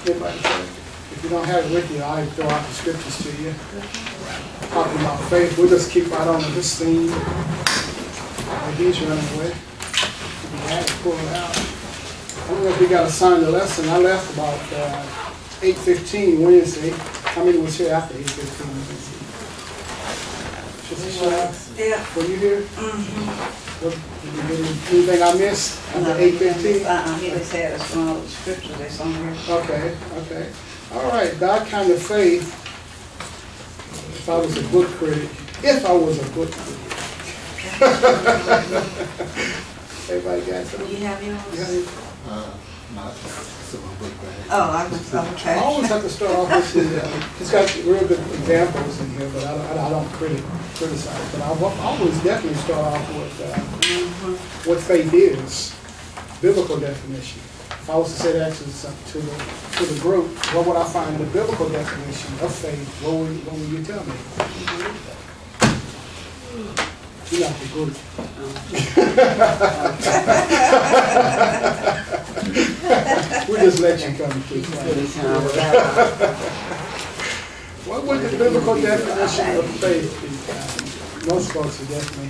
Anybody? If you don't have it with you, I'll throw out the scriptures to you. Talking about faith, we'll just keep right on with this theme. Like he's running away. If you had to pull it out. I don't know if we got assigned a lesson. I left about 8:15 Wednesday. How many was here after 8:15 Wednesday? Yeah. Were you here? Mm-hmm. Did you get anything I missed after 8:15? He just had us from all the scriptures that's on here. Okay, okay. All right, that kind of faith, if I was a book critic, Everybody got something? You have yours? You have yours? Not some book bag. Oh, okay. I always have to start off with the, it's got real good examples in here, but I don't criticize. But I always definitely start off with what faith is, biblical definition. If I was to say that to the group, what would I find the biblical definition of faith? What would you tell me? You're not the group. We'll just let you come to What would the biblical definition of faith be? Most folks will definitely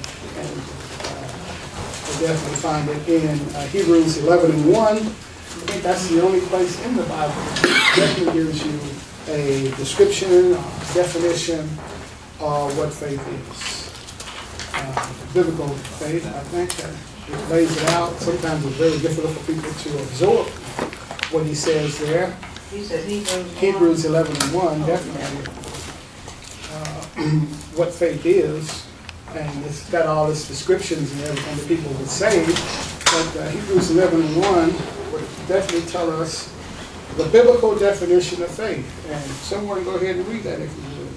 find it in Hebrews 11:1. I think that's the only place in the Bible that definitely gives you a description, definition of what faith is. Biblical faith, I think, it lays it out. Sometimes it's very difficult for people to absorb what he says there. You said Hebrews 11:1, definitely what faith is, and it's got all its descriptions and everything that people would say. But Hebrews 11:1 would definitely tell us the biblical definition of faith. And someone go ahead and read that if you would.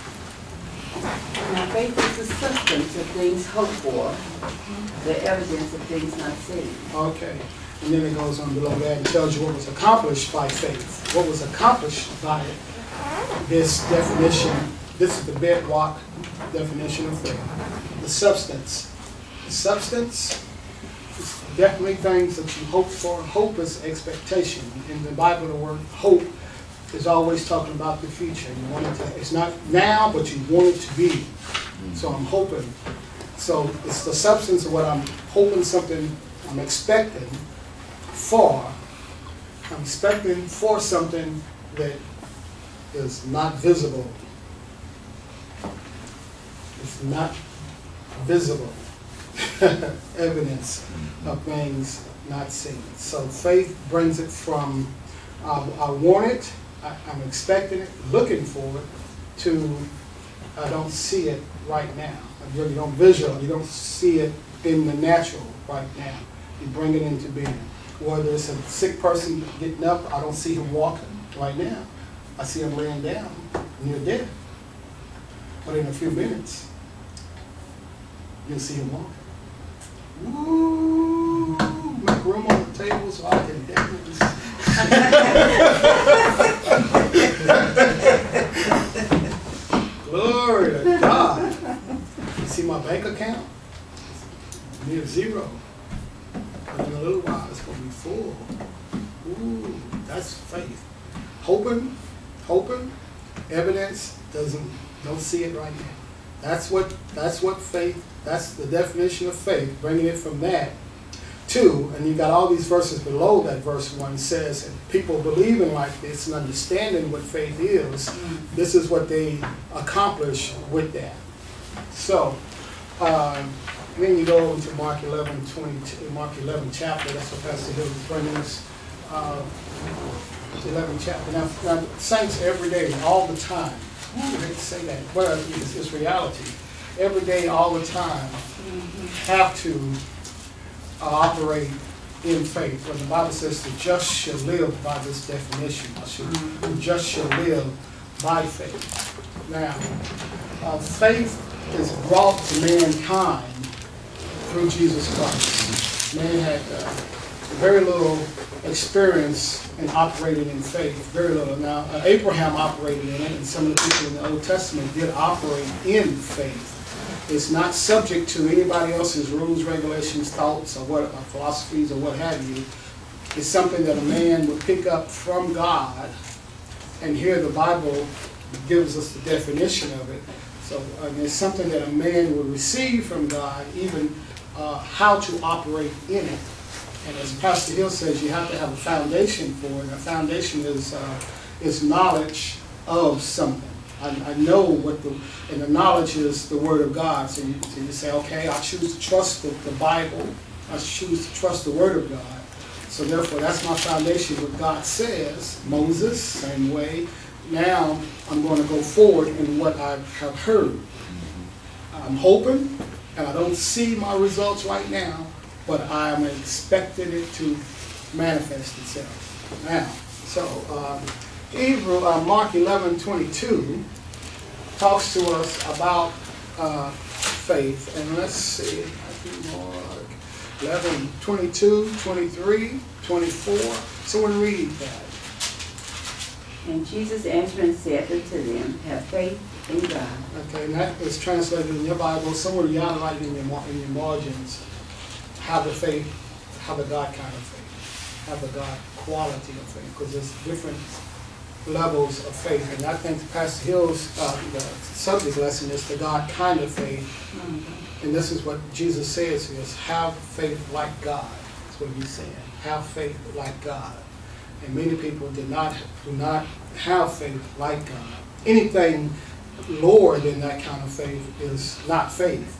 Now faith is the substance of things hoped for, the evidence of things not seen. Okay. And then it goes on below that and tells you what was accomplished by faith. What was accomplished by it. This definition, this is the bedrock definition of faith. The substance. The substance is definitely things that you hope for. Hope is expectation. In the Bible, the word hope is always talking about the future. You want it to, it's not now, but you want it to be. So I'm hoping. So it's the substance of what I'm hoping, something I'm expecting for. I'm expecting for something that is not visible. It's not visible. Evidence of things not seen. So faith brings it from I want it, I'm expecting it, looking for it, to I don't see it right now. I really don't visual. You don't see it in the natural right now. You bring it into being. Whether it's a sick person getting up, I don't see him walking right now. I see him laying down near death. But in a few minutes, you'll see him walking. Woo! Make room on the table so I can dance. Glory to God. You see my bank account? It's near zero. But in a little while, it's going to be full. Ooh, that's faith. Hoping, evidence don't see it right now. That's what faith, that's the definition of faith, bringing it from that to, and you got all these verses below that verse 1 says, and people believing like this and understanding what faith is, this is what they accomplish with that. So, then you go over to Mark 11:22, Mark 11 chapter, that's what Pastor Hill is bringing us. 11 chapter. Now, saints every day, all the time, I hate to say that, but it's reality. Every day, all the time, have to operate in faith. When the Bible says the just shall live by this definition, the just shall live by faith. Now, faith is brought to mankind through Jesus Christ. Man had very little experience in operating in faith, very little. Now, Abraham operated in it, and some of the people in the Old Testament did operate in faith. It's not subject to anybody else's rules, regulations, thoughts, or what philosophies, or what have you. It's something that a man would pick up from God, and here the Bible gives us the definition of it. So it's something that a man would receive from God, even how to operate in it. And as Pastor Hill says, you have to have a foundation for it. A foundation is knowledge of something. I know what and the knowledge is the Word of God. So you say, okay, I choose to trust the Bible. I choose to trust the Word of God. So therefore, that's my foundation, what God says. Moses, same way. Now, I'm going to go forward in what I have heard. I'm hoping, and I don't see my results right now, but I'm expecting it to manifest itself. Now, so Mark 11:22 talks to us about faith. And let's see, Mark 11:22, 23, 24. Someone read that. And Jesus answered and said unto them, have faith in God. Okay, and that is translated in your Bible. Somewhere you highlight in your margins, have the faith, have the God kind of faith, have the God quality of faith, because there's different levels of faith. And I think Pastor Hill's the subject lesson is the God kind of faith. Mm-hmm. And this is what Jesus says is have faith like God. That's what he's saying. Have faith like God. And many people do not have faith like God. Anything lower than that kind of faith is not faith.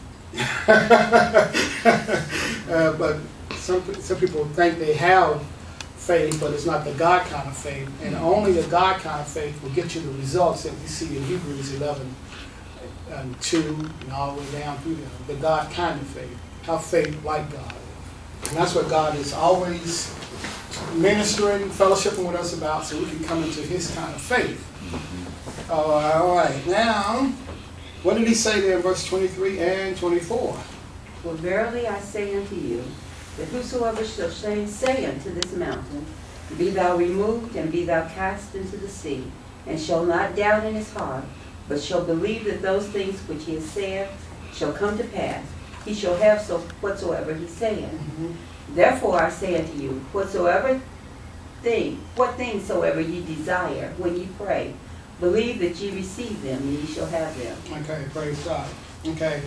But some people think they have faith, but it's not the God kind of faith. And only the God kind of faith will get you the results that we see in Hebrews 11 and 2 and all the way down through there. The God kind of faith. Have faith like God. And that's what God is always ministering, fellowshipping with us about, so we can come into his kind of faith. All right. Now, what did he say there in verse 23 and 24? For verily I say unto you, that whosoever shall say unto this mountain, be thou removed, and be thou cast into the sea, and shall not doubt in his heart, but shall believe that those things which he has said shall come to pass, he shall have so whatsoever he saith. Mm-hmm. Therefore I say unto you, what things soever ye desire when ye pray, believe that ye receive them, and ye shall have them. Okay, praise God. Okay,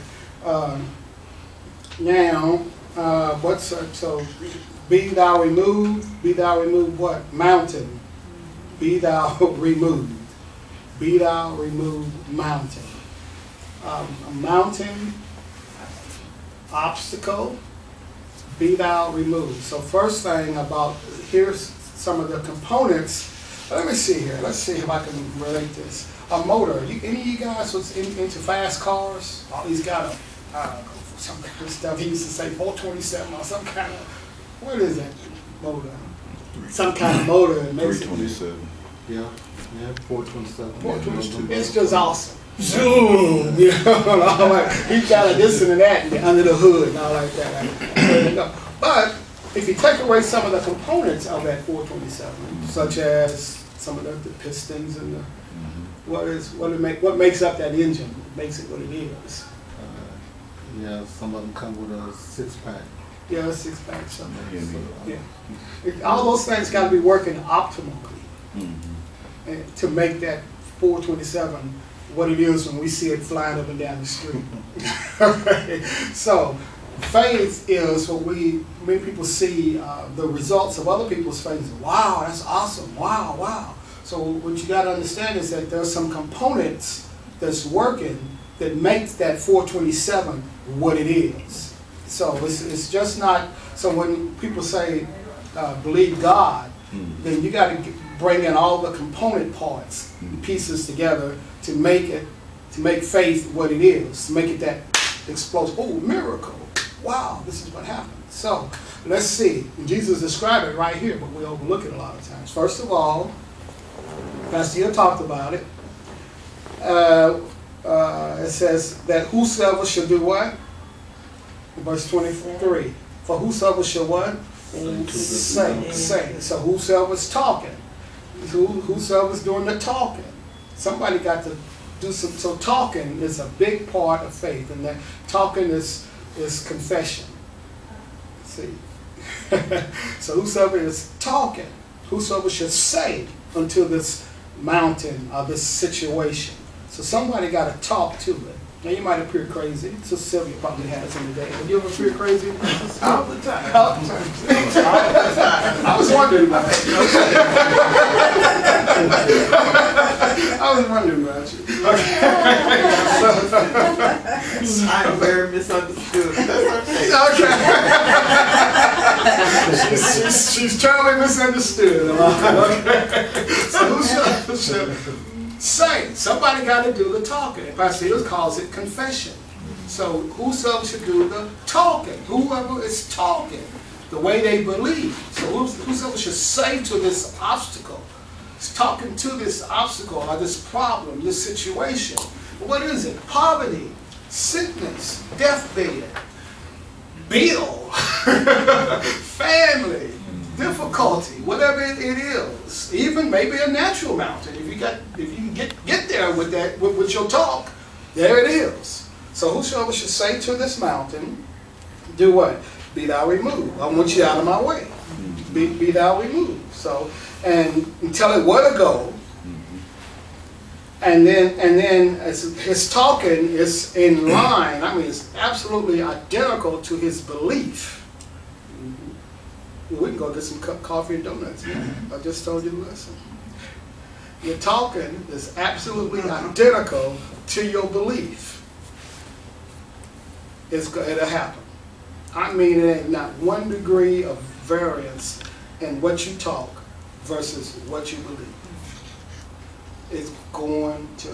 now, so be thou removed what? Mountain. Be thou removed. Be thou removed mountain. A mountain, obstacle, be thou removed. So first thing about, here's some of the components. Let me see here. Let's see if I can relate this. A motor. Any of you guys was into fast cars? Oh, he's got some kind of stuff. He used to say 427 or some kind of, what is that motor? Some kind of motor. 327. Yeah, 427. 427. It's just awesome. Zoom, you know, all like, he got a this and that under the hood and all like that. But if you take away some of the components of that 427, such as some of the pistons and the, what makes up that engine, what makes it what it is. Yeah, some of them come with a 6-pack. Yeah, a 6-pack, something. So, yeah. All those things got to be working optimally to make that 427 what it is when we see it flying up and down the street. So, faith is what many people see the results of other people's faith. Wow, that's awesome. Wow, wow. So what you got to understand is that there's some components that's working that makes that 427 what it is. So it's just not, so when people say believe God, then you got to bring in all the component parts, pieces together to make faith what it is, to make it that explosive. Oh, miracle. Wow, this is what happened. So let's see. Jesus described it right here, but we overlook it a lot of times. First of all, Pastor Hill talked about it. It says that whosoever shall do what? Verse 23. For whosoever shall what? Say. So whosoever's talking. Whosoever's doing the talking. Somebody got to do some. So talking is a big part of faith, and that talking is confession. See, So whosoever is talking, whosoever should say unto this mountain or this situation. So somebody got to talk to it. Now you might appear crazy. So Sylvia probably has in the day. Have you ever appeared crazy? All the time. All the time. I was wondering about it. I was wondering about you. Okay. I'm very misunderstood. That's okay. Okay. She's totally misunderstood. Okay. So who should say? Somebody got to do the talking. And Pastor Hills calls it confession. So whosoever should do the talking. Whoever is talking the way they believe. So whosoever should say to this obstacle, is talking to this obstacle or this problem, this situation. What is it? Poverty, sickness, deathbed, bill, family, difficulty, whatever it is. Even maybe a natural mountain. If you can get there with that with your talk, there it is. So whosoever should say to this mountain, do what? Be thou removed. I want you out of my way. Be thou removed. So, and tell it where to go. And then his talking is in line. I mean, it's absolutely identical to his belief. We can go get some coffee and donuts. I just told you the lesson. Your talking is absolutely identical to your belief. It'll happen. I mean, it ain't not 1 degree of variance in what you talk versus what you believe. It's going to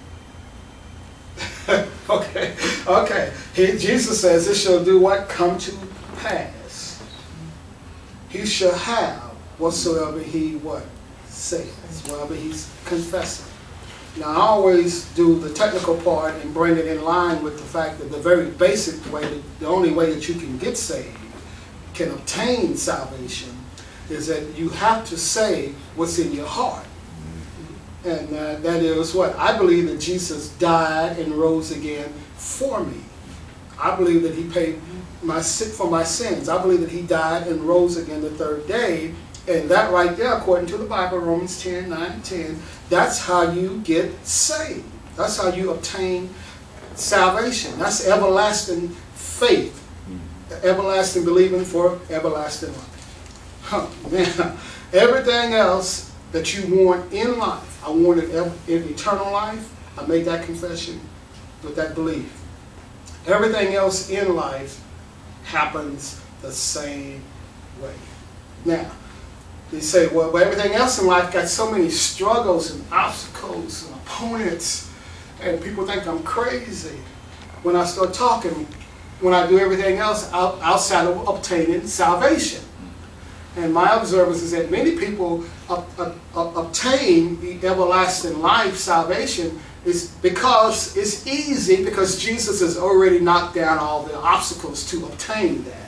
happen. Okay. Jesus says it shall do what? Come to pass. He shall have whatsoever he what? Says, whatever he's confessing. Now I always do the technical part and bring it in line with the fact that the very basic way, the only way that you can get saved, can obtain salvation, is that you have to say what's in your heart. And that is what? I believe that Jesus died and rose again for me. I believe that he paid for my sins. I believe that he died and rose again the 3rd day. And that right there, according to the Bible, Romans 10, 9 and 10, that's how you get saved. That's how you obtain salvation. That's everlasting faith. Everlasting believing for everlasting life. Now, everything else that you want in life, I wanted in eternal life, I made that confession with that belief. Everything else in life happens the same way. Now, they say, well, but everything else in life got so many struggles and obstacles and opponents, and people think I'm crazy when I start talking, when I do everything else outside of obtaining salvation. And my observance is that many people obtain the everlasting life, salvation, is because it's easy, because Jesus has already knocked down all the obstacles to obtain that.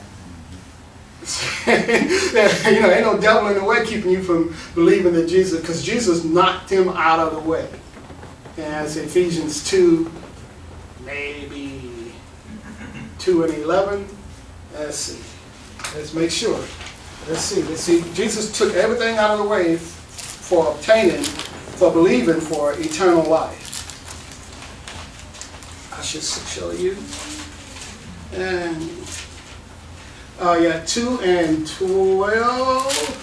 Ain't no devil in the way keeping you from believing that Jesus, because Jesus knocked him out of the way. As Ephesians 2, maybe 2 and 11. Let's see. Let's make sure. Let's see. Jesus took everything out of the way for obtaining, for believing for eternal life. I should show you. And 2 and 12.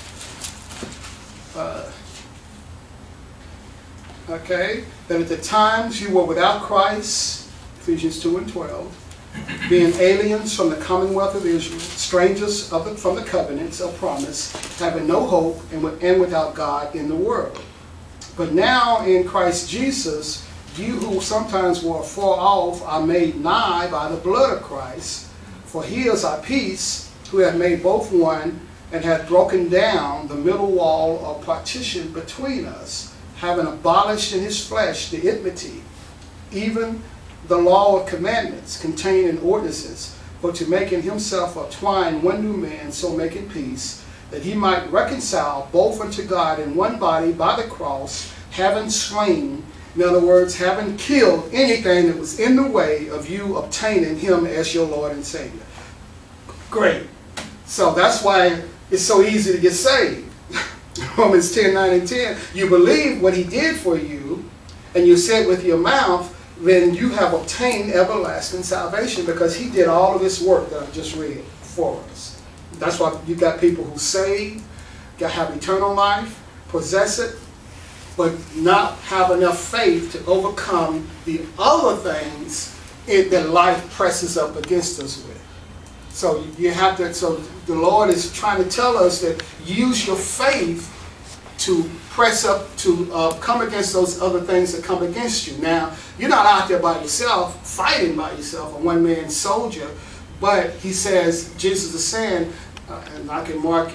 Okay. That at the times you were without Christ, Ephesians 2 and 12, being aliens from the commonwealth of Israel, strangers from the covenants of promise, having no hope and without God in the world. But now in Christ Jesus, you who sometimes were far off are made nigh by the blood of Christ. For he is our peace, who hath made both one, and hath broken down the middle wall of partition between us, having abolished in his flesh the enmity, even the law of commandments contained in ordinances, for to make in himself of twine one new man, so making peace, that he might reconcile both unto God in one body by the cross, having slain, in other words, having killed anything that was in the way of you obtaining him as your Lord and Savior. Great. So that's why it's so easy to get saved. Romans 10, 9 and 10. You believe what he did for you, and you said with your mouth, then you have obtained everlasting salvation, because he did all of this work that I just read for us. That's why you got people who save, have eternal life, possess it, but not have enough faith to overcome the other things that life presses up against us with. So you have to. So the Lord is trying to tell us that use your faith to press up, to come against those other things that come against you. Now, you're not out there by yourself, fighting by yourself, a one-man soldier, but he says, Jesus is saying, and I can mark,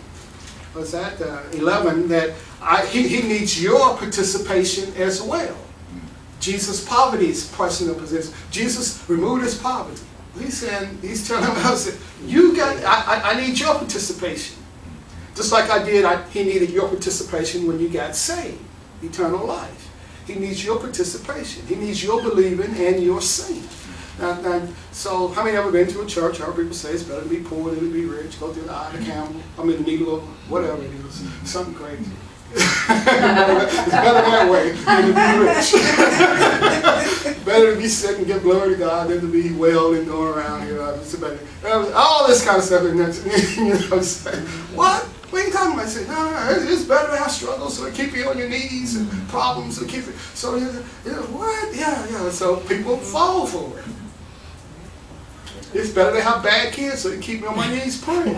11, that he needs your participation as well. Jesus' poverty is personal possession. Jesus removed his poverty. He's telling us that I need your participation. Just like I did, he needed your participation when you got saved, eternal life. He needs your participation. He needs your believing and your singing. So how many ever been to a church? I heard people say it's better to be poor than to be rich. Go through the eye of the camel. I mean the needle of whatever it is. Something crazy. It's better that way than to be rich. Better to be sick and give glory to God than to be well and go around here. All this kind of stuff. You know what I'm saying? What? What are you talking about? I say, no, it's better to have struggles so they keep you on your knees and problems to keep it. So, what? Yeah. So people fall for it. It's better to have bad kids so they keep me on my knees praying.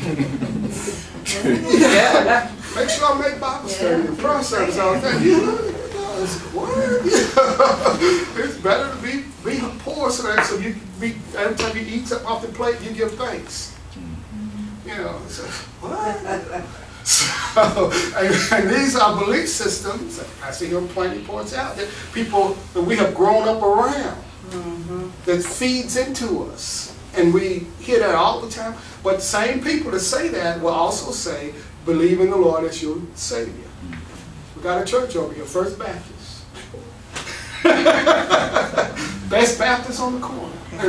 Yeah. Make sure I make Bible study and prayer service all the time. What? It's better to be poor so you can be, every time you eat something off the plate, you give thanks. So, what? So, and these are belief systems, I see him plainly points out, that people that we have grown up around, that feeds into us. And we hear that all the time. But the same people that say that will also say, believe in the Lord as your Savior. We got a church over here, First Baptist. Best Baptist on the corner. And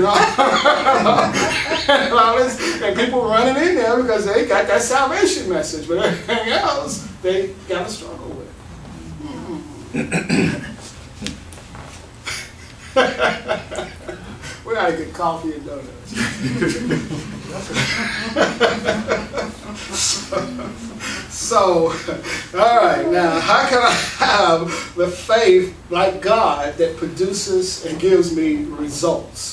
people running in there because they got that salvation message, but everything else they got to struggle with. We got to get coffee and donuts. So, all right, now how can I have the faith like God that produces and gives me results?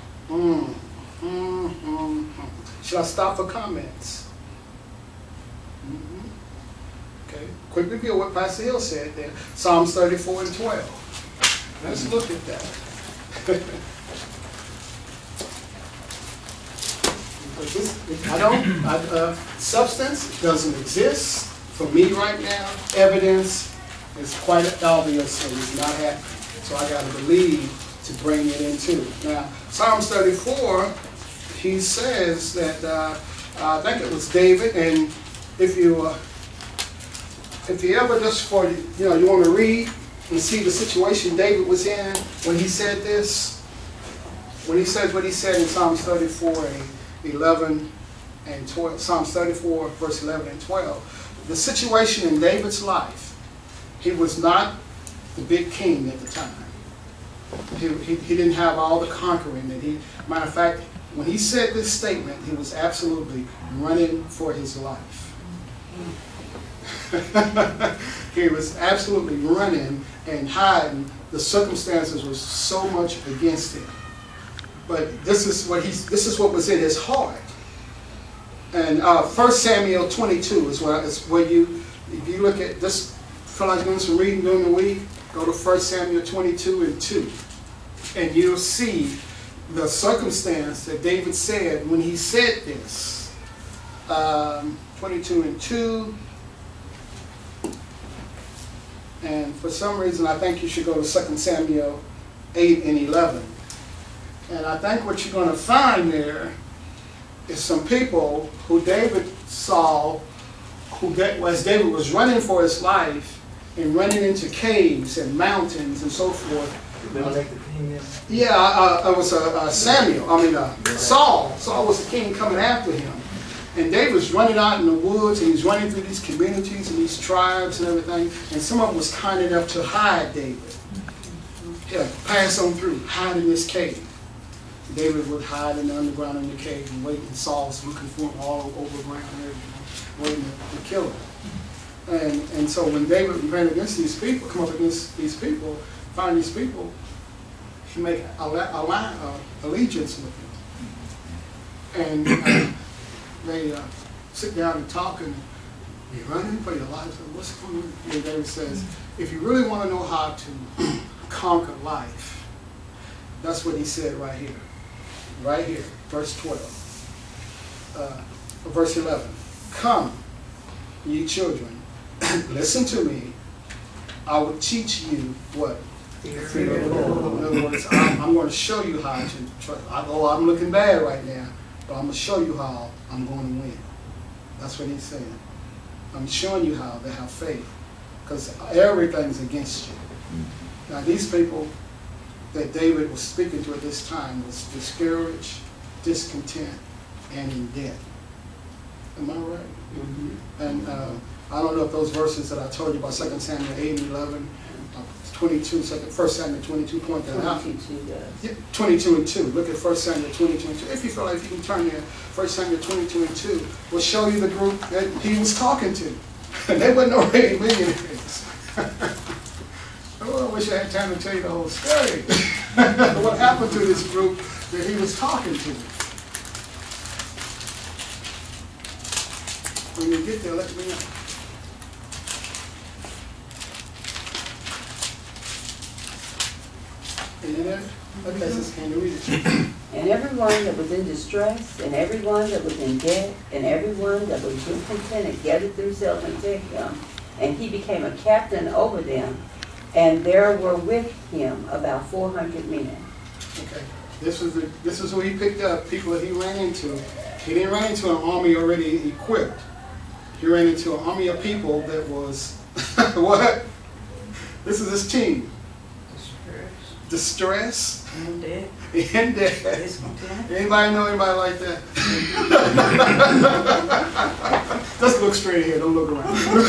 Should I stop for comments? Okay, quick review of what Pastor Hill said there. Psalms 34 and 12. Let's look at that. Substance doesn't exist for me right now. Evidence is quite obvious, so it's not happening. So I got to believe to bring it into. Now, Psalms 34, he says that I think it was David, and if you ever just for you want to read and see the situation David was in when he said this, when he says what he said in Psalms 34. 11 and 12, Psalms 34, verse 11 and 12. The situation in David's life, he was not the big king at the time. He didn't have all the conquering that matter of fact, when he said this statement, he was absolutely running for his life. He was absolutely running and hiding. The circumstances were so much against him. But this is what was in his heart. And 1 Samuel 22 is where if you look at this, feel like doing some reading during the week, go to 1 Samuel 22 and 2. And you'll see the circumstance that David said when he said this. 22 and 2. And for some reason, I think you should go to 2 Samuel 8 and 11. And I think what you're going to find there is some people who David saw, as David was running for his life and running into caves and mountains and so forth. Yeah, it was Saul. Saul was the king coming after him. And David was running out in the woods, and he's running through these communities and these tribes and everything, and some of them was kind enough to hide David. Yeah, pass on through, hide in this cave. David would hide in the underground in the cave and wait, and Saul was looking for him all over the ground, waiting to kill him. And so when David ran against these people, come up against these people, find these people, he made allegiance with them. And they sit down and talk, and you're running for your life. So what's going on? And David says, if you really want to know how to conquer life, that's what he said right here. Right here, verse 12. Verse 11. Come, ye children, listen to me. I will teach you what? Fear of the Lord. In other words, I'm going to show you how to trust. Oh, I'm looking bad right now, but I'm going to show you how I'm going to win. That's what he's saying. I'm showing you how to have faith, because everything's against you. Now, these people that David was speaking to at this time was discouraged, discontent, and in debt. Am I right? Mm-hmm. And I don't know if those verses that I told you about 2 Samuel 8 and 11, 22, 1 Samuel 22 point that out. 22 does. Yeah, 22 and 2. Look at 1 Samuel 22 and 2. If you feel like you can turn there, 1 Samuel 22 and 2 will show you the group that he was talking to. And they weren't already millionaires. Oh, I wish I had time to tell you the whole story. What happened to this group that he was talking to? When you get there, let me know. Are you there? Okay, just can you read it? And everyone that was in distress, and everyone that was in debt, and everyone that was discontented gathered themselves unto him, and he became a captain over them. And there were with him about 400 men. Okay, this is who he picked up, people that he ran into. He didn't run into an army already equipped. He ran into an army of people that was, what? This is his team. Distress. And dead. And dead. Anybody know anybody like that? Just look straight ahead, don't look around.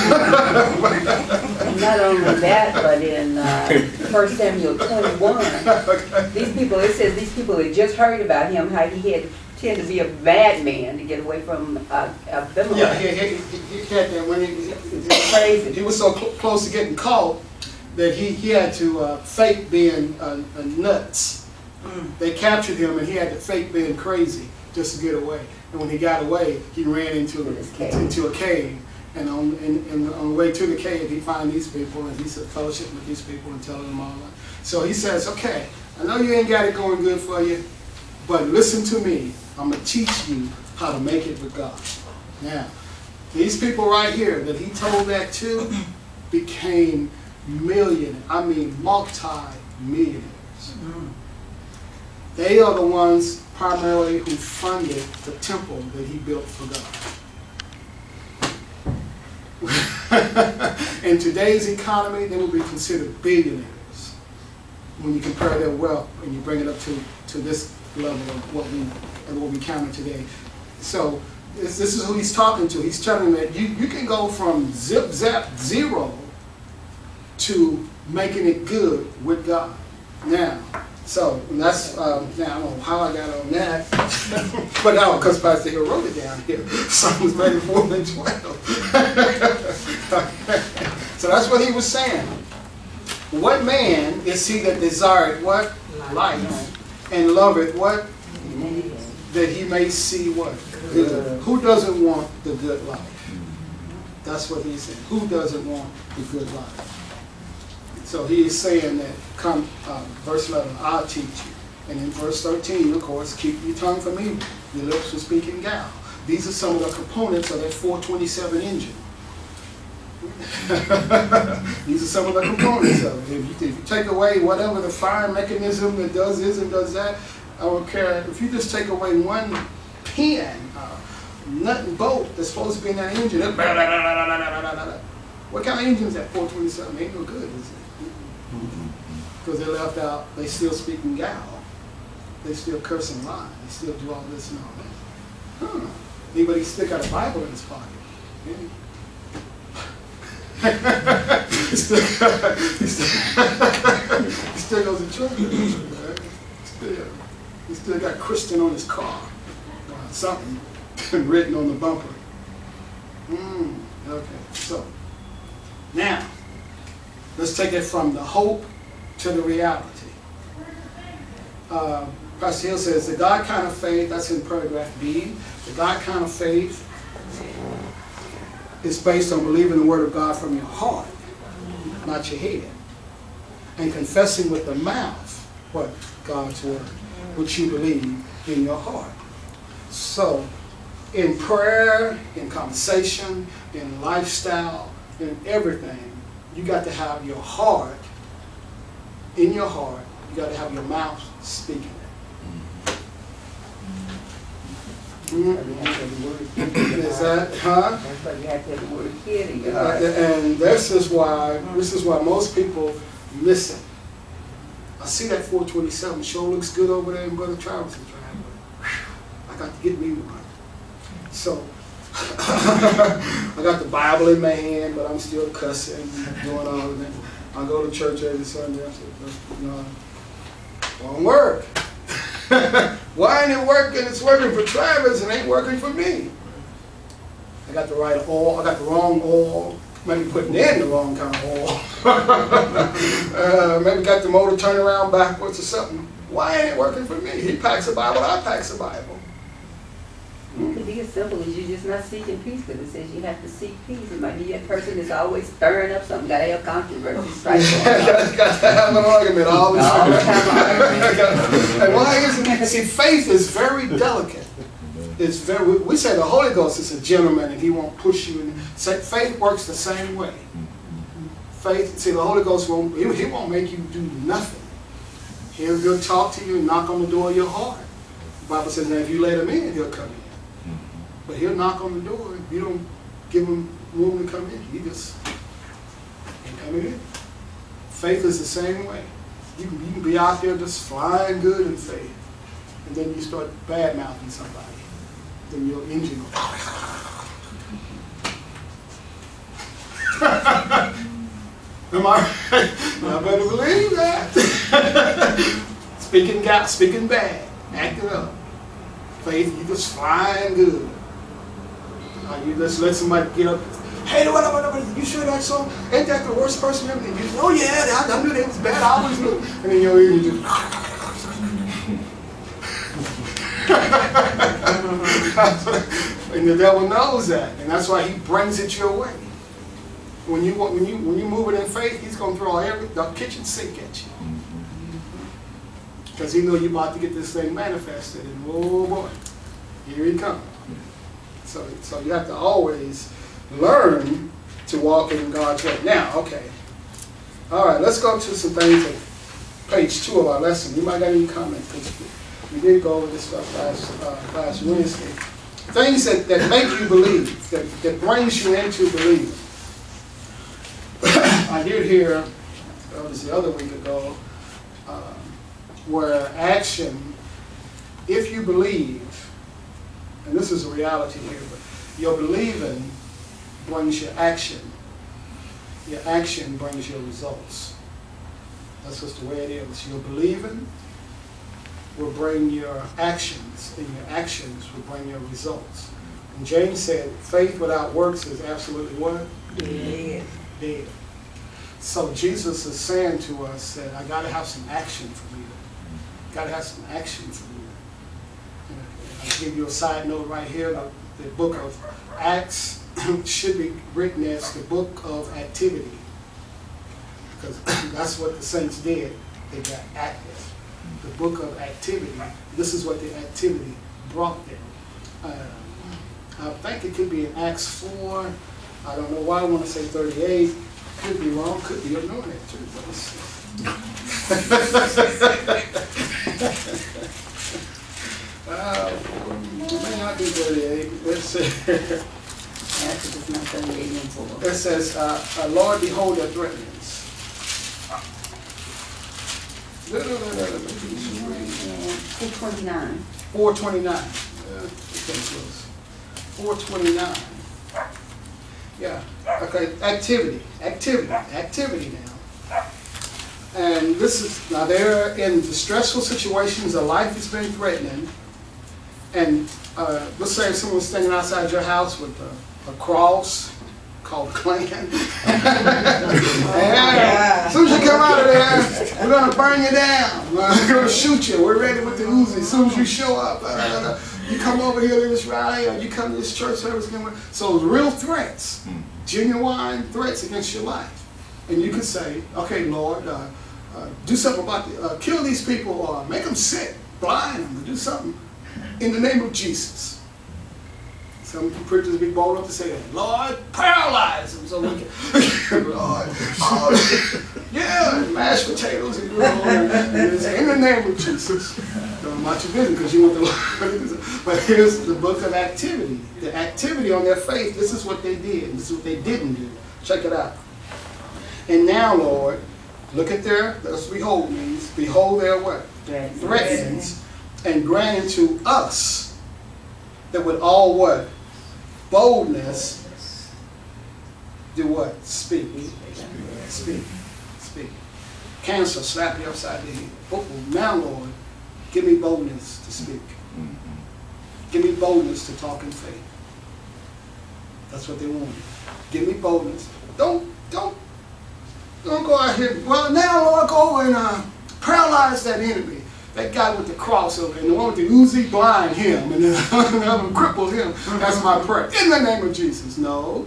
And not only that, but in 1 Samuel 21, these people, it says these people had just heard about him, how he had tend to be a madman to get away from Abimelech. Yeah, he had that when he crazy. He was so close to getting caught that he had to fake being nuts. They captured him, and he had to fake being crazy just to get away. And when he got away, he ran into a cave. And on the way to the cave, he found these people, and he said fellowship with these people and telling them all that. So he says, okay, I know you ain't got it going good for you, but listen to me. I'm going to teach you how to make it with God. Now, these people right here that he told that to became multi-millionaires. They are the ones primarily who funded the temple that he built for God. In today's economy, they would be considered billionaires when you compare their wealth and you bring it up to this level of what we counter today. So this is who he's talking to. He's telling them that you can go from zip zap zero to making it good with God. Now, so that's now I don't know how I got on that, but no, because Pastor Hill wrote it down here. Psalms 34 and 12. So that's what he was saying. What man is he that desired what? Life. And loveth what? That he may see what? Good. Who doesn't want the good life? That's what he said. Who doesn't want the good life? So he is saying that, come, verse 11, I'll teach you. And in verse 13, of course, keep your tongue from evil, your lips from speaking guile. These are some of the components of that 427 engine. These are some of the components of it. If you take away whatever the fire mechanism that does this and does that, I don't care. If you just take away one pin, nut and bolt that's supposed to be in that engine, what kind of engine is that? 427? Ain't no good, is it? Because they left out, they still speaking guile. They still curse and lie. They still do all this and all that. Anybody still got a Bible in his pocket? Yeah. he still goes to church. Right? He still got Christian on his car. Something written on the bumper. Okay, so now let's take it from the hope to the reality. Pastor Hill says the God kind of faith, that's in paragraph B, the God kind of faith is based on believing the word of God from your heart, not your head, and confessing with the mouth what? God's word, which you believe in your heart. So, in prayer, in conversation, in lifestyle, in everything, you got to have your heart, in your heart, you got to have your mouth speaking it. Is that, huh? That's why you have to have the word hid in your heart. And this is why most people miss it. I see that 427 sure looks good over there in Brother Travis' driveway. I got to get me one. So I got the Bible in my hand, but I'm still cussing, doing all of that. I go to church every Sunday. I said, no, won't work. Why ain't it working? It's working for Travis and ain't working for me. I got the right oil. I got the wrong oil. Maybe putting in the wrong kind of oil. Maybe got the motor turned around backwards or something. Why ain't it working for me? He packs a Bible, I packs a Bible. It could be as simple as you're just not seeking peace, because it says you have to seek peace. It might be that person that's always stirring up something, got to have controversy. Right? Got to have an argument all the time. And why isn't it? See, faith is very delicate. It's very. We say the Holy Ghost is a gentleman and he won't push you. Faith works the same way. Faith. See, the Holy Ghost won't. He won't make you do nothing. He'll talk to you and knock on the door of your heart. The Bible says that if you let him in, he'll come in. But he'll knock on the door. If you don't give him room to come in, he just ain't coming in. Faith is the same way. You can be out there just flying good in faith, and then you start bad-mouthing somebody. Then your engine goes. Am I right? I better believe that. Speaking bad, acting up. Faith, you just flying good. You just let somebody get up. Hey, what, you sure that song? Ain't that the worst person ever? And you say, oh yeah, I knew they was bad. I always knew. And then your ear, you just. And the devil knows that, and that's why he brings it your way. When you move it in faith, he's gonna throw the kitchen sink at you, because he knows you're about to get this thing manifested. And oh boy, here he comes. So you have to always learn to walk in God's way. Now, okay. All right, let's go to some things at page 2 of our lesson. You might got any comments, because we did go over this stuff last Wednesday. Things that make you believe, that brings you into believing. I did hear, that was the other week ago, where action, if you believe, and this is a reality here, but your believing brings your action. Your action brings your results. That's just the way it is. Your believing will bring your actions, and your actions will bring your results. And James said, faith without works is absolutely what? Dead. Dead. So Jesus is saying to us that I got to have some action for you. Got to have some action for you. I'll give you a side note right here. The book of Acts should be written as the book of activity, because that's what the saints did. They got active. The book of activity. This is what the activity brought them. I think it could be in Acts 4. I don't know why I want to say 38. Could be wrong. Could be anointed too. But let's see. It may not be 38. Let's see. It says, Lord, behold your threatenings. 429. 429. 4:29. Yeah, okay, activity now. And this is, now they're in the stressful situations, their life has been threatening, and let's say someone's standing outside your house with a cross called Klan. Yeah. As soon as you come out of there, we're going to burn you down. We're going to shoot you. We're ready with the Uzi. As soon as you show up, you come over here to this rally, or you come to this church service. So real threats, genuine threats against your life. And you could say, okay, Lord, do something about kill these people, or make them sick, blind them, or do something in the name of Jesus. Some preachers be bold enough to say that. Lord, paralyze them so we can. Lord, yeah, mashed potatoes and in the name of Jesus. Don't mind your business because you want the Lord. But here's the book of activity. The activity on their faith. This is what they did. This is what they didn't do. Check it out. And now, Lord, look at their. That's behold means. Behold their what? Threatenings, and grant unto us that with all what? Boldness, do what? Speak. Speak. Cancer, slap you upside the head. Oh, now, Lord, give me boldness to speak. Give me boldness to talk in faith. That's what they wanted. Give me boldness. Don't go out here. Well, now, Lord, go and paralyze that enemy. That guy with the cross over and the one with the Uzi, blind him, and the other one crippled him. That's my prayer. In the name of Jesus. No.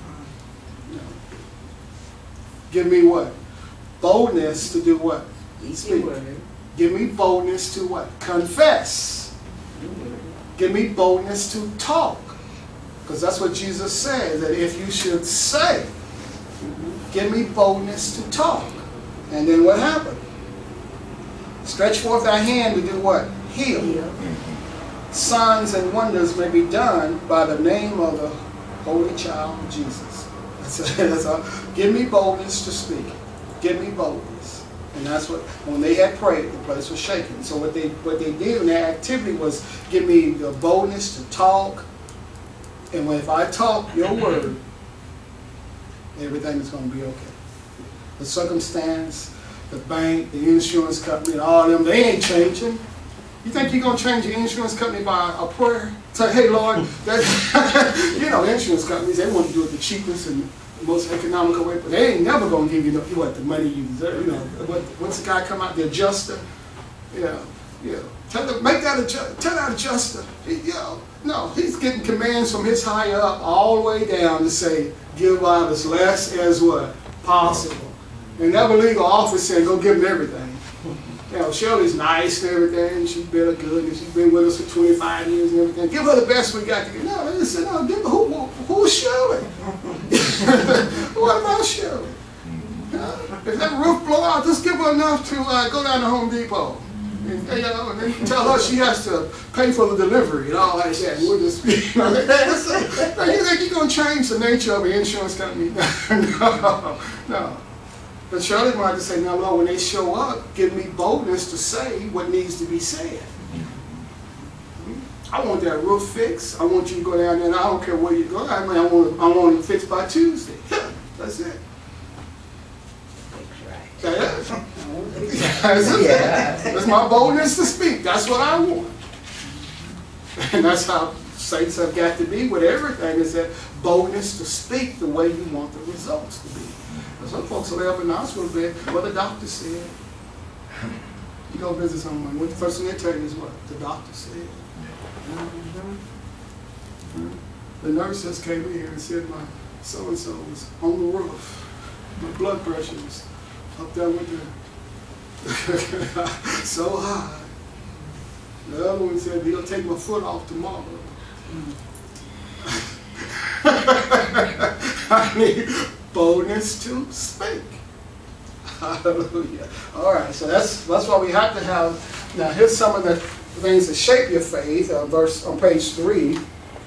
Give me what? Boldness to do what? Speak. Give me boldness to what? Confess. Give me boldness to talk. Because that's what Jesus said, that if you should say, give me boldness to talk. And then what happened? Stretch forth thy hand to do what? Heal. Signs and wonders may be done by the name of the Holy Child of Jesus. That's all. Give me boldness to speak. Give me boldness. And that's what, when they had prayed, the place was shaking. So what they did in their activity was give me the boldness to talk. And if I talk your word, everything is going to be okay. The circumstance, the bank, the insurance company, and all of them, they ain't changing. You think you're going to change your insurance company by a prayer? Say, hey, Lord, you know, insurance companies, they want to do it the cheapest and most economical way, but they ain't never going to give you the money you deserve. You know, once the guy come out, the adjuster, tell that adjuster, no, he's getting commands from his higher up all the way down to say, give out as less as what? Possible. And never legal office said, go give them everything. You know, Shirley's nice and everything. She's been good, and she's been with us for 25 years and everything. Give her the best we got to give. No, they said, no, give her, who's Shirley? What about Shirley? If that roof blow out, just give her enough to go down to Home Depot. And then tell her she has to pay for the delivery and all like that. And we'll just, you think you're going to change the nature of an insurance company? No. But Shirley wanted to say, no, Lord, when they show up, give me boldness to say what needs to be said. I want that roof fixed. I want you to go down there, and I don't care where you go. I want it fixed by Tuesday. That's it. That's it. That's my boldness to speak. That's what I want. And that's how saints have got to be with everything, is that boldness to speak the way you want the results to be. Some folks will lay up in the hospital bed, what the doctor said. You go visit someone, what the first thing they tell you is what the doctor said. The nurse just came in here and said my so-and-so was on the roof. My blood pressure was up there with the so high. The other one said he'll take my foot off tomorrow. I need boldness to speak. Hallelujah. All right, so that's why we have to have. Now, here's some of the things that shape your faith. Verse on page 3.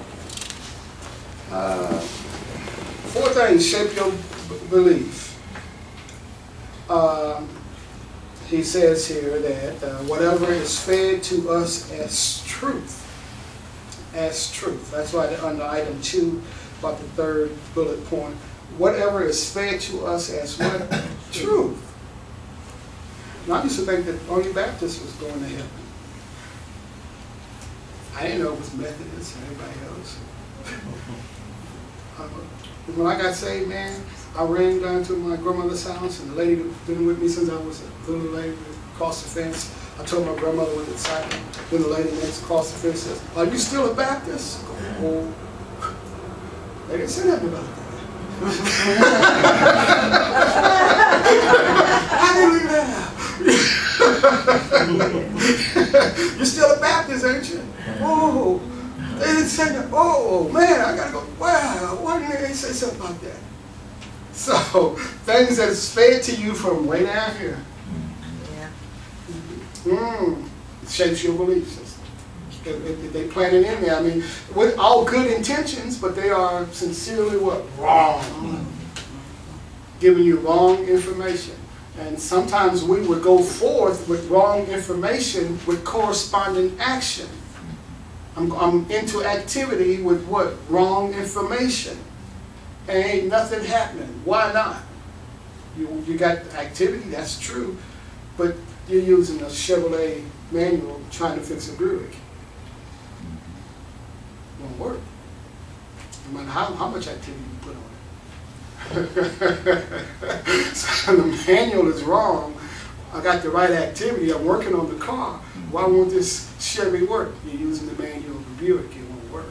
4 things shape your belief. He says here that whatever is fed to us as truth as truth. That's why under item 2, about the third bullet point, whatever is fed to us as what? Truth. And I used to think that only Baptist was going to heaven. I didn't know it was Methodist and everybody else. When I got saved, man, I ran down to my grandmother's house, and the lady who's been with me since I was a little lady across the fence. I told my grandmother when the second, when the lady next across the fence says, "Are you still a Baptist?" Oh, they didn't say nothing about that. How do you leave that out? You're still a Baptist, ain't you? Oh, they didn't say that. Oh, man, I gotta go. Wow, why didn't they say something about that? So, things that is fed to you from way down here. It shapes your belief system. They plant it in there. I mean, with all good intentions, but they are sincerely what? Wrong. Giving you wrong information. And sometimes we would go forth with wrong information with corresponding action. I'm into activity with what? Wrong information. And ain't nothing happening. Why not? You got activity, that's true, but you're using a Chevrolet manual trying to fix a Buick. It won't work. No matter how much activity you put on it. So the manual is wrong. I got the right activity. I'm working on the car. Why won't this Chevy work? You're using the manual of a Buick. It won't work.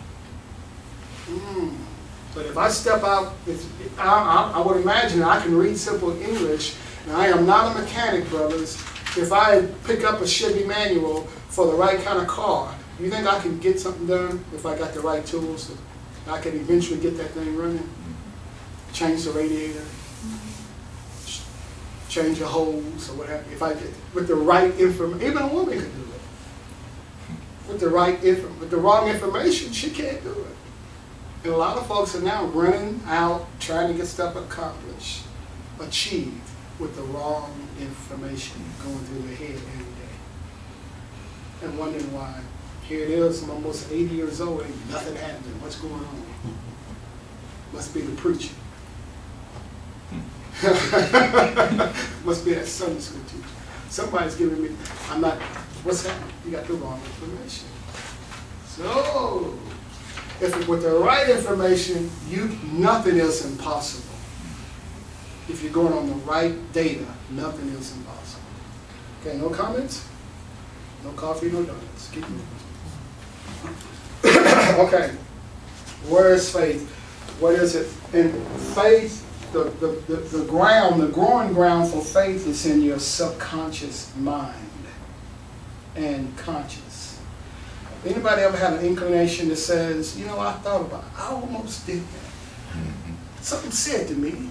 But if I step out, I would imagine I can read simple English. And I am not a mechanic, brothers. If I pick up a Chevy manual for the right kind of car, you think I can get something done if I got the right tools? I can eventually get that thing running? Change the radiator, change the hose, or what have you. If I get with the right information, even a woman can do it. With the right with the wrong information, she can't do it. And a lot of folks are now running out trying to get stuff accomplished, achieved, with the wrong information going through their head every day. And wondering why. Here it is, I'm almost 80 years old, and nothing happening. What's going on? Must be the preacher. Must be that Sunday school teacher. Somebody's giving me, I'm not, what's happening? You got the wrong information. So, if with the right information, nothing is impossible. If you're going on the right data, nothing is impossible. Okay, no comments? No coffee, no donuts. Keep moving. Okay, where is faith? What is it? In faith, the ground, the growing ground for faith is in your subconscious mind and conscious. Anybody ever had an inclination that says, you know, I thought about it. I almost did that. Something said to me,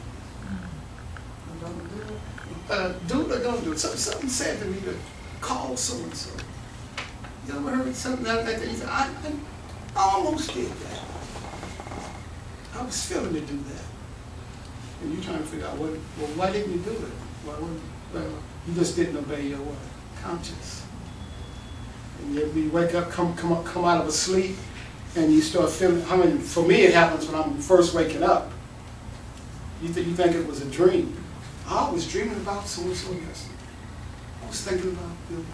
do it or don't do it. Something said to me to call so-and-so. You ever heard something like that? You say, I almost did that. I was feeling to do that. And you're trying to figure out, well, why didn't you do it? Well, you just didn't obey your what? Conscience. And you wake up, come out of a sleep, and you start feeling, I mean, for me it happens when I'm first waking up. You think it was a dream. I was dreaming about so-and-so yesterday. I was thinking about Bill.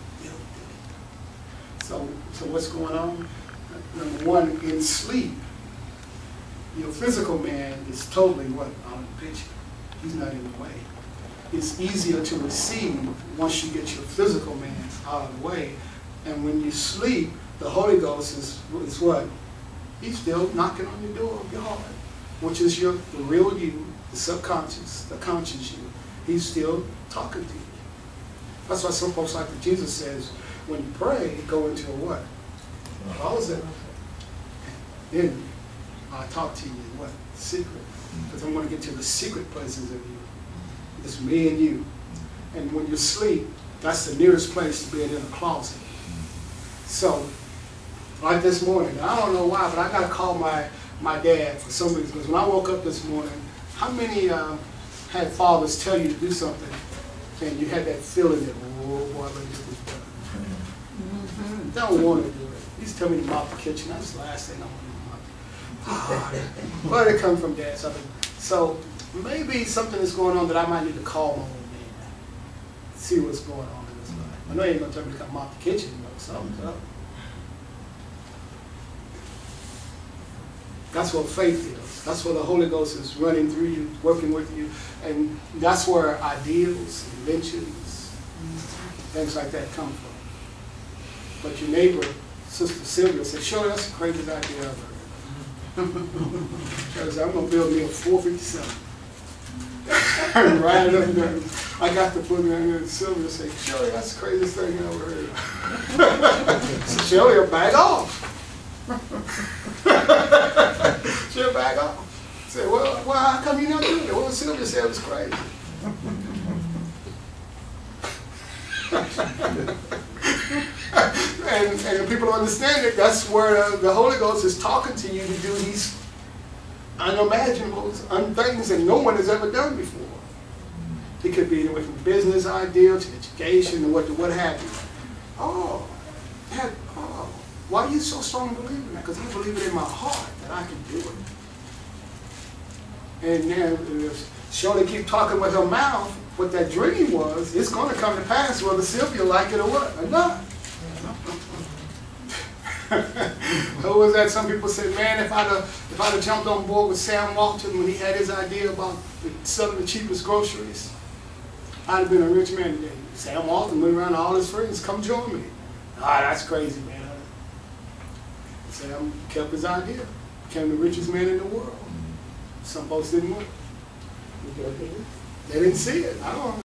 So what's going on? Number one, in sleep, your physical man is totally what? Out of the picture. He's not in the way. It's easier to receive once you get your physical man out of the way. And when you sleep, the Holy Ghost is what? He's still knocking on your door of your heart, which is the real you, the subconscious, the conscious you. He's still talking to you. That's why some folks like what Jesus says, when you pray, go into a what? How is it? Then I'll talk to you in what? Secret. Because I'm going to get to the secret places of you. It's me and you. And when you sleep, that's the nearest place to being in a closet. So, like this morning, I don't know why, but I got to call my dad for some reason. Because when I woke up this morning, how many had fathers tell you to do something and you had that feeling that, oh boy, I better get this done. Don't want to do it. He used to tell me to mop the kitchen. That's the last thing I want to mop. Where did it come from, Dad? So maybe something is going on that I might need to call my old man, see what's going on in his life. I know he ain't gonna tell me to come mop the kitchen, but something's up. That's what faith is. That's where the Holy Ghost is running through you, working with you, and that's where ideals, inventions, things like that come from. But your neighbor, Sister Sylvia, said, "Sure, that's the craziest idea I've heard." She said, "I'm gonna build me a 457." And ride it up and down. I got to put it in there, and Sylvia said, "Sure, that's the craziest thing I ever heard." So Sylvia, back off. She'll back off. Say, well, how come you not doing it? Well, Sylvia said it was crazy. and people understand it. That's where the Holy Ghost is talking to you to do these unimaginable things that no one has ever done before. It could be anywhere from business idea to education and what have you. Oh, Dad, why are you so strong believing that? Because I believe it in my heart that I can do it. And then if Shirley keep talking with her mouth what that dream was, it's going to come to pass whether Sylvia like it or what, or not. Who was that? Some people said, man, if I'd have jumped on board with Sam Walton when he had his idea about selling the cheapest groceries, I'd have been a rich man today. Sam Walton went around to all his friends, come join me. Ah, that's crazy, man. Sam kept his idea, became the richest man in the world. Some folks didn't want it. They didn't see it. I don't know.